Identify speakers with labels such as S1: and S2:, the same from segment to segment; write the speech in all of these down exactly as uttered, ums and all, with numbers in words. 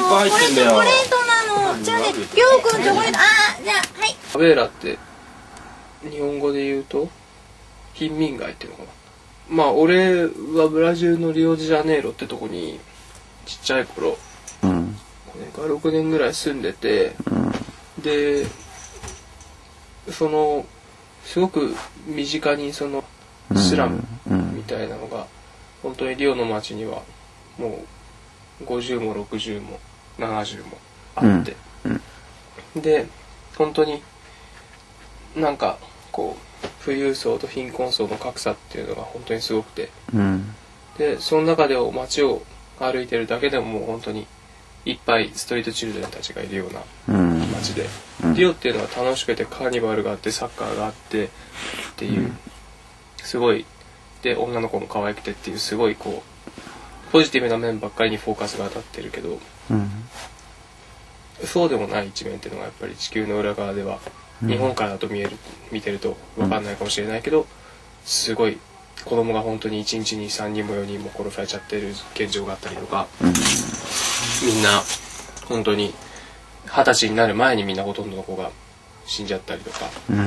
S1: ぱい入ってんだよ。
S2: これチョコレートなの。じゃあね、りょうくんチョコレート。あー、じゃあはい。
S3: ファベーラって日本語で言うと貧民街っていうのかな。まあ俺はブラジルのリオデジャネイロってとこにちっちゃい頃、うん、ごねんかろくねんぐらい住んでて、うん、でそのすごく身近にそのスラムみたいなのが本当にリオの街にはもうごじゅうもろくじゅうもななじゅうもあって、うんうん、で本当になんかこう富裕層と貧困層の格差っていうのが本当にすごくて、うん、でその中で街を歩いてるだけでももう本当にいっぱいストリートチルドレンたちがいるような街で、うん、リオっていうのは楽しくてカーニバルがあってサッカーがあってっていう、うん、すごいで女の子も可愛くてっていうすごいこうポジティブな面ばっかりにフォーカスが当たってるけど、うん、そうでもない一面っていうのがやっぱり地球の裏側では日本からだと見える見てると分かんないかもしれないけど、すごい子供が本当にいちにちにさんにんもよにんも殺されちゃってる現状があったりとか、うん、みんな本当に二十歳になる前にみんなほとんどの子が死んじゃったりとか、うん、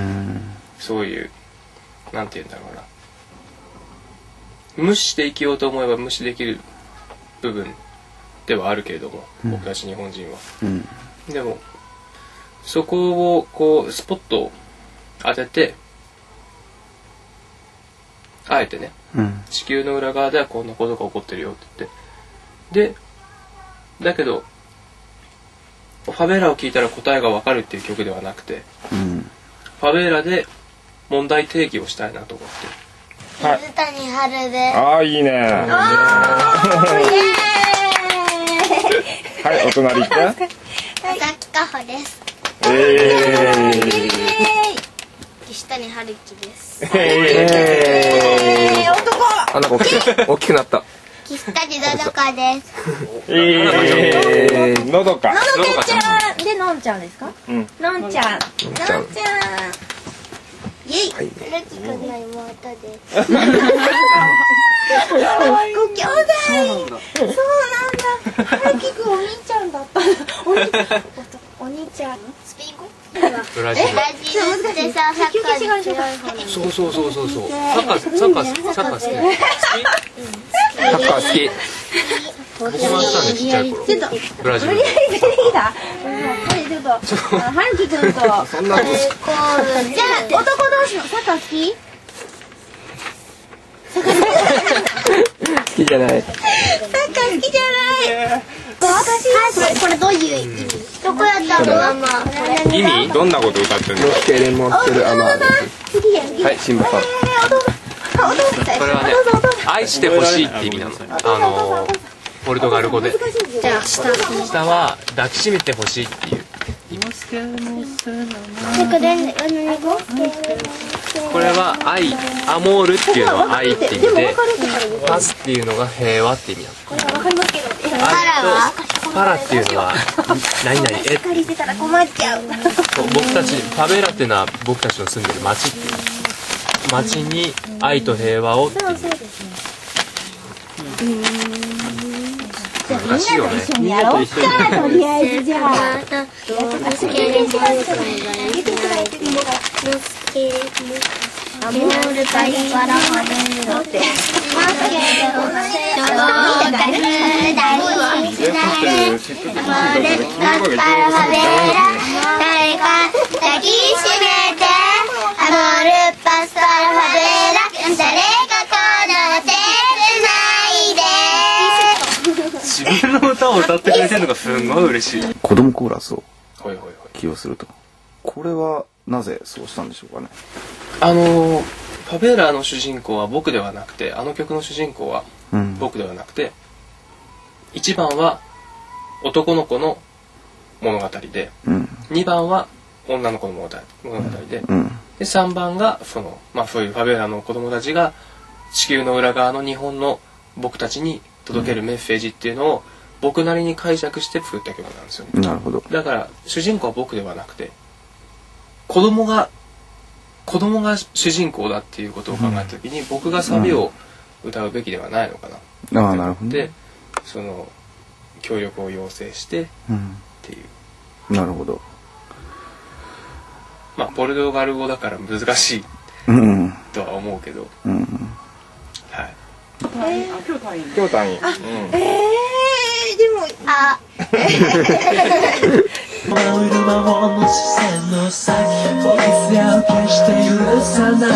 S3: そういうなんて言うんだろうな、無視して生きようと思えば無視できる部分ではあるけれども、うん、僕たち日本人は、うん、でもそこをこうスポットを当ててあえてね、うん、地球の裏側ではこんなことが起こってるよって言ってでだけどファベーラを聴いたら答えがわかるっていう曲ではなくて、うん、ファベーラで問題提起をしたいなと思って、
S4: はい、水谷春で
S1: ああいいねはいお隣行って
S4: 佐々木かほです
S1: えー、
S4: 岸谷春樹です。
S2: えー、男。
S5: あ、なんか大きく大きくなった。
S4: 岸谷のどかです。
S1: えー、のどか。
S2: のどかちゃんでのんちゃんですか？うん。のんちゃん。のんちゃん。イエイ。春樹くんの妹です。ご兄弟。そうなんだ。春樹くんお兄ちゃんだった。お兄お兄ちゃん。スペイン語？
S3: ブラジル。
S4: でサッカー強い方。
S3: そうそうそうそうそう。サッカーサッカーサッカー好き。
S5: サッカー好き。
S3: 僕もやったんでちっちゃい頃。ブラジル。
S2: 無理だ。ちょっと春樹くんと。
S5: そんな。
S2: じゃあ男同士のサッカー好き？
S5: 好きじゃない。
S2: サッカー好きじゃない。
S4: これどういう意味？どこやったの？
S1: 意味？どんなこと歌ってるの？
S5: ケレモンテルアマー。はい、シンバさん。
S3: これはね、愛してほしいって意味なの。あのポルトガル語で。
S4: じゃあ下。
S3: 下は抱きしめてほしいっていう。これは愛、アモールっていうのは愛って意味で、パスっていうのが平和って意味なの。パラっていうのは何々え僕たちファベーラっていうのは僕たちの住んでる町っていう町に愛と平和をっていう難しいよね。
S2: みんなと一緒にやろうか。とりあえずじゃあアモールパリパラハネーロって
S3: 自分の歌を歌ってくれてるのがすごい嬉しい。
S5: 子供コーラスを起用すると。これはなぜそうしたんでしょうかね。
S3: あのファベーラの主人公は僕ではなくて、あの曲の主人公は僕ではなくて、うん、いちばんは男の子の物語で、うん、にばんは女の子の物語で、うん、でさんばんがその、まあ、そういうファベーラの子供たちが地球の裏側の日本の僕たちに届けるメッセージっていうのを僕なりに解釈して作った曲なんですよね。
S5: なるほど。
S3: だから主人公は僕ではなくて子供が子供が主人公だっていうことを考えた時に、うん、僕がサビを歌うべきではないのかな、
S5: うん、ああなるほど。
S3: でその協力を要請してっていう、
S5: うん、なるほど。
S3: まあポルトガル語だから難しいとは思うけど、うんうん、はい。
S1: 今日単位。今日単位。
S2: あ、うん、えー、でもあ。
S6: 回る魔法の視線の先、ポリスやを決して許さない。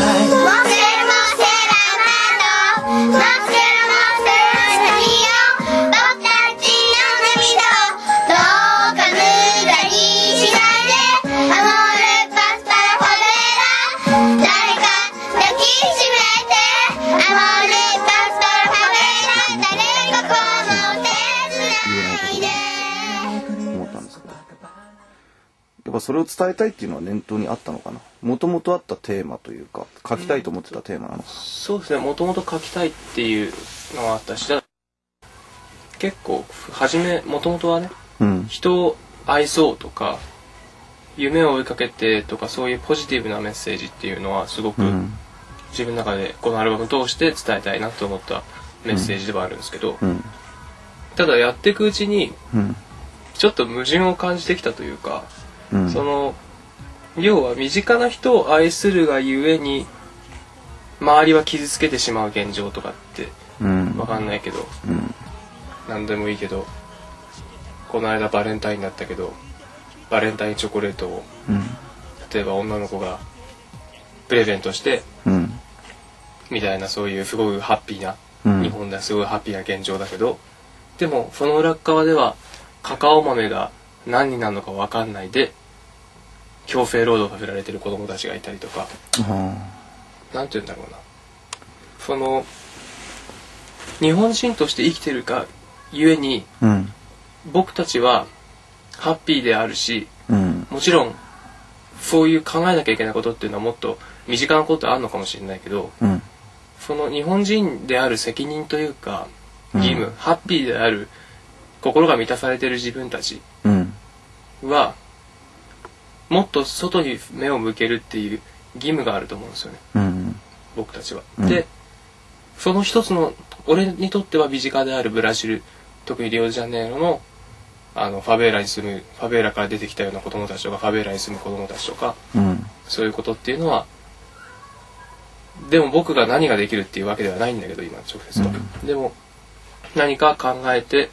S5: それを伝えたいっていうのは念頭にあったのかな。もともとあったテーマというか書きたいと思ってたテーマなのか、うん、
S3: そうですね。もともと書きたいっていうのがあったし、結構初めもともとはね、うん、人を愛そうとか夢を追いかけてとかそういうポジティブなメッセージっていうのはすごく自分の中でこのアルバムを通して伝えたいなと思ったメッセージではあるんですけど、うんうん、ただやっていくうちにちょっと矛盾を感じてきたというか、うん、その要は身近な人を愛するがゆえに周りは傷つけてしまう現状とかって分かんないけど、うん、何でもいいけど、この間バレンタインだったけどバレンタインチョコレートを、うん、例えば女の子がプレゼントして、うん、みたいな、そういうすごいハッピーな、うん、日本ではすごいハッピーな現状だけど、でもその裏側ではカカオ豆が何になるのか分かんないで強制労働させられてる子供たちがいたりとか、なんて言うんだろうな、その日本人として生きてるかゆえに、うん、僕たちはハッピーであるし、うん、もちろんそういう考えなきゃいけないことっていうのはもっと身近なことあるのかもしれないけど、うん、その日本人である責任というか義務、うん、ハッピーである心が満たされてる自分たちは、もっと外に目を向けるっていう義務があると思うんですよね、うん、僕たちは、うん、でその一つの俺にとっては身近であるブラジル、特にリオデジャネイロのあのファベーラに住むファベーラから出てきたような子供たちとかファベーラに住む子供たちとか、うん、そういうことっていうのは、でも僕が何ができるっていうわけではないんだけど今直接は、うん、でも何か考えて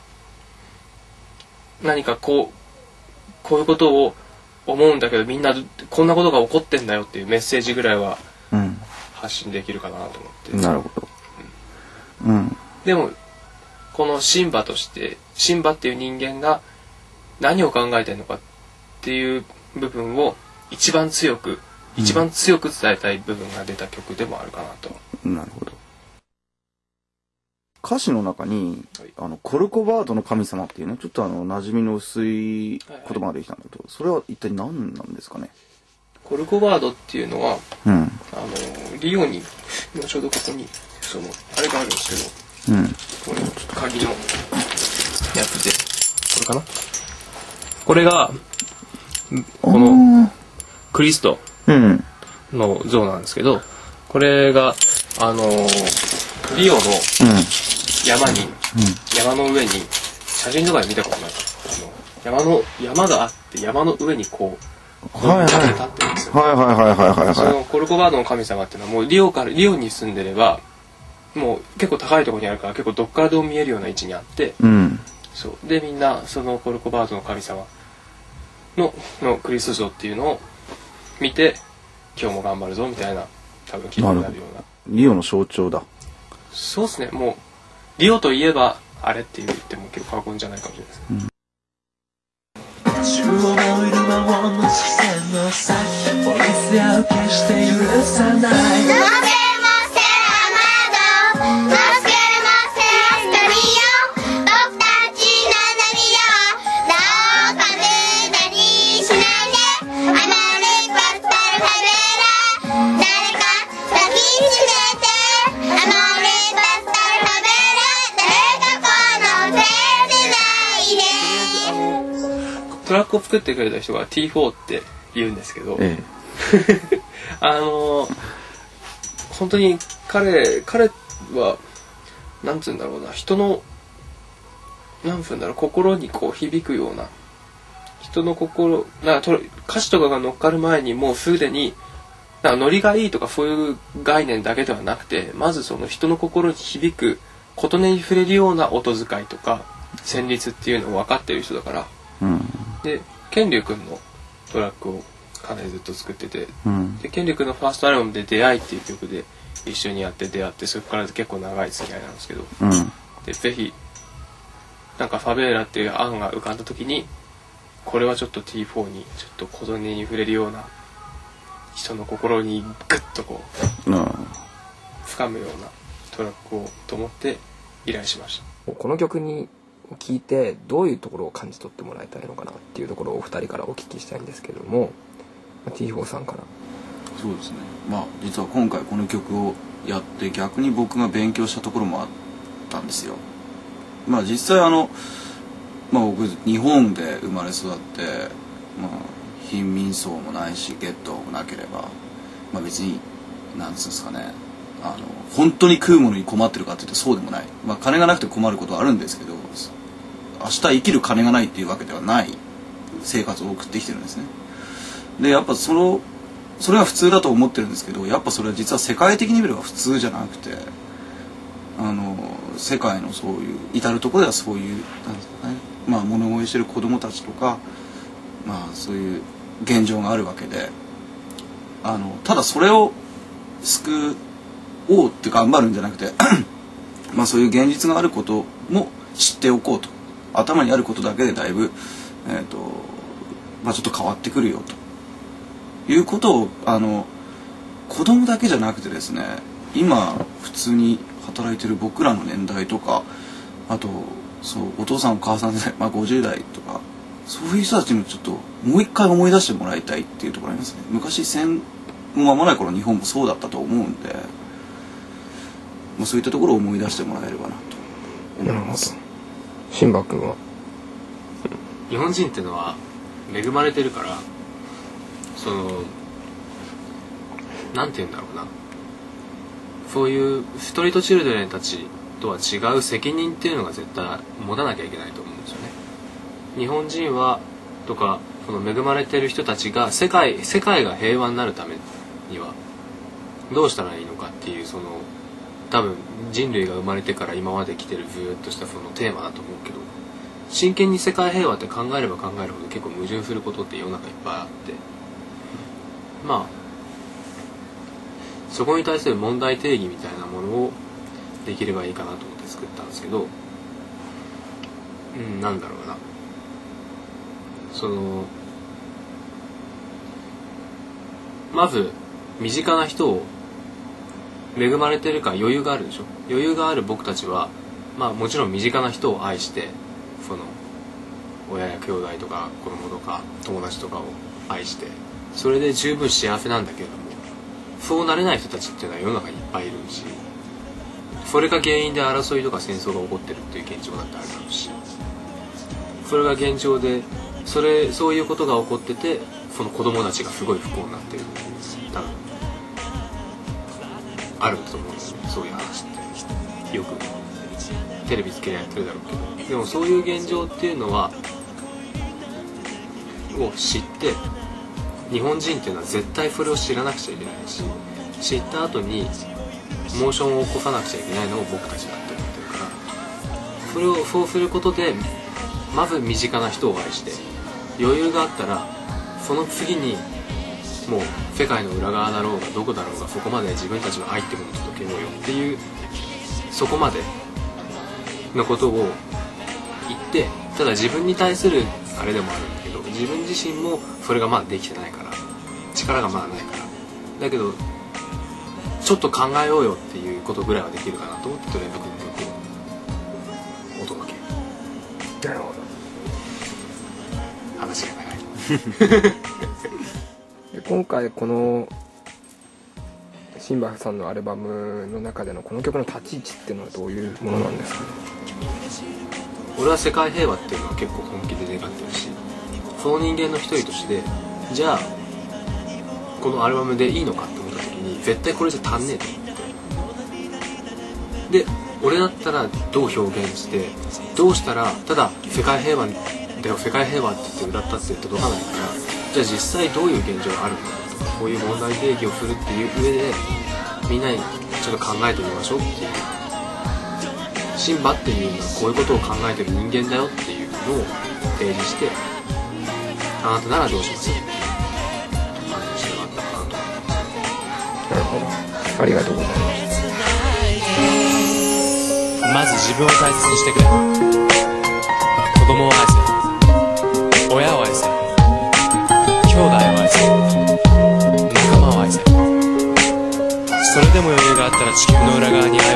S3: 何かこうこういうことを思うんだけどみんなこんなことが起こってんだよっていうメッセージぐらいは発信できるかなと思って、うん、
S5: なるほど、うん、
S3: でもこのシンバとしてシンバっていう人間が何を考えてるのかっていう部分を一番強く、うん、一番強く伝えたい部分が出た曲でもあるかなと。
S5: なるほど。歌詞の中に、はい、あのコルコバードの神様っていうね、ちょっとあの馴染みの薄い言葉ができたんだけど、はいはい、それは一体何なんですかね。
S3: コルコバードっていうのは、うん、あのリオにもうちょうどここにそのあれがあるんですけど、うん、これ鍵のやつでこれかな。これがこのクリストの像なんですけど、これがあのリオの山に、うん、山の上に写真とかで見たことない、あの山の山があって山の上にこうこう立ってるんですよ。
S5: はいはいはいはいはいはい。
S3: そのコルコバードの神様っていうのはもうリオからリオに住んでればもう結構高いところにあるから結構どっからでも見えるような位置にあって、うん、そうでみんなそのコルコバードの神様ののクリスト像っていうのを見て今日も頑張るぞみたいな多分気になるような。
S5: リオの象徴だ。
S3: そうですね。もうリオといえばあれって言っても結構過言じゃないかもしれないですね。
S6: 宙を舞う魔法の視線の先、ポリスやを決して許さない。
S3: トラックを作ってくれた人が ティーフォー って言うんですけど、ええ、あの本当に彼彼はなんつうんだろうな、人の何分だろう、心にこう響くような、人の心なんか歌詞とかが乗っかる前にもうすでになんかノリがいいとかそういう概念だけではなくて、まずその人の心に響く琴音に触れるような音遣いとか旋律っていうのを分かってる人だから、うん、で健龍君のトラックをかなりずっと作ってて、うん、で健龍君のファーストアルバムで「出会い」っていう曲で一緒にやって出会って、そこから結構長い付き合いなんですけど、うん、でぜひなんかファベーラっていう案が浮かんだ時に、これはちょっと ティーフォー にちょっと琴音に触れるような、人の心にグッとこう、うん、深むようなトラックをと思って依頼しました。
S7: この曲に聴いてどういうところを感じ取ってもらいたいのかなっていうところをお二人からお聞きしたいんですけども、 ティーフォー さんから。
S5: そうですね、まあ実は今回この曲をやって逆に僕が勉強したところもあったんですよ。まあ実際あのまあ僕日本で生まれ育って、まあ貧民層もないしゲットもなければ、まあ別になんつうんですかね、あの本当に食うものに困ってるかっていうとそうでもない。まあ金がなくて困ることはあるんですけど、明日生きる金がないっていうわけではない生活を送ってきてるんですね。でやっぱそのそれが普通だと思ってるんですけど、やっぱそれは実は世界的に見れば普通じゃなくて、あの世界のそういう至るところではそういうなんですかね、まあ物乞いしてる子供たちとか、まあそういう現状があるわけで、あのただそれを救おうって頑張るんじゃなくてまあそういう現実があることも知っておこうと、頭にあることだけでだいぶ、えーとまあ、ちょっと変わってくるよということを、あの子供だけじゃなくてですね、今普通に働いてる僕らの年代とか、あとそうお父さんお母さん世代、まあ、ごじゅう代とかそういう人たちにもちょっともう一回思い出してもらいたいっていうところありますね。昔戦も間もない頃日本もそうだったと思うんで、まあ、そういったところを思い出してもらえればなと思います。
S7: 新馬君は
S3: 日本人っていうのは恵まれてるから、そのなんて言うんだろうな、そういうストリートチルドレンたちとは違う責任っていうのが絶対持たなきゃいけないと思うんですよね。日本人はとかその恵まれてる人たちが世界世界が平和になるためにはどうしたらいいのかっていう、その多分人類が生まれてから今まで来てるずーっとしたそのテーマだと思うけど、真剣に世界平和って考えれば考えるほど結構矛盾することって世の中いっぱいあって、まあそこに対する問題定義みたいなものをできればいいかなと思って作ったんですけど、うんなんだろうな、そのまず身近な人を恵まれてるから余裕があるでしょ。余裕がある僕たちはまあもちろん身近な人を愛して、その親や兄弟とか子供とか友達とかを愛して、それで十分幸せなんだけれども、そうなれない人たちっていうのは世の中にいっぱいいるし、それが原因で争いとか戦争が起こってるっていう現状だってあるだろうし、それが現状でそれそういうことが起こってて、その子供たちがすごい不幸になってるっていう多分あると思うんですよね。そういう話ってよくテレビつけりゃやってるだろうけど、でもそういう現状っていうのはを知って、日本人っていうのは絶対それを知らなくちゃいけないし、知った後にモーションを起こさなくちゃいけないのを僕たちだって思ってるから、それをそうすることでまず身近な人を愛して、余裕があったらその次にもう世界の裏側だろうがどこだろうが、そこまで自分たちの愛ってものを届けようよっていう、そこまでのことを言って、ただ自分に対するあれでもあるんだけど、自分自身もそれがまだできてないから、力がまだないから、だけどちょっと考えようよっていうことぐらいはできるかなと思って、とりあえずこの曲をお届け。
S7: なるほど。
S3: 話が長い
S7: で今回このシンバさんのアルバムの中でのこの曲の立ち位置っていうのはどういうものなんですかね。
S3: 俺は世界平和っていうのは結構本気で願ってるし、その人間の一人として、じゃあこのアルバムでいいのかって思った時に、絶対これじゃ足んねえと思って、で
S8: 俺だったらどう表現してどうしたらただ世界平和で世界平和って言って歌ったって届かないからじゃあ実際どういう現状があるのかとかこういう問題提起をするっていう上でみんなにちょっと考えてみましょうっていうシンバっていうのはこういうことを考えてる人間だよっていうのを提示してあなたならどうしますっていう感じがあったかなと。
S7: なるほど、ありがとうございます。
S6: まず自分を大切にしてくれ。子供を愛せ、親を愛せ、兄弟を愛せ、仲間を愛せ。それでも余裕があったら地球の裏側に愛